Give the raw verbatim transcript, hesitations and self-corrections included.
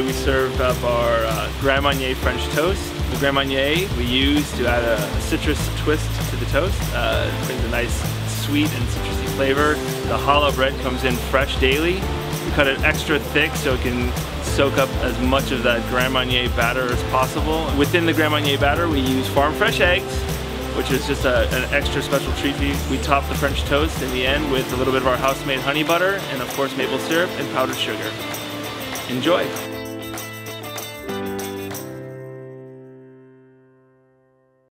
we served up our uh, Grand Marnier French toast. The Grand Marnier we use to add a, a citrus twist to the toast. Uh, it brings a nice sweet and citrusy flavor. The challah bread comes in fresh daily. We cut it extra thick so it can soak up as much of that Grand Marnier batter as possible. Within the Grand Marnier batter we use farm fresh eggs, which is just a, an extra special treat for you. We top the French toast in the end with a little bit of our house-made honey butter and of course maple syrup and powdered sugar. Enjoy!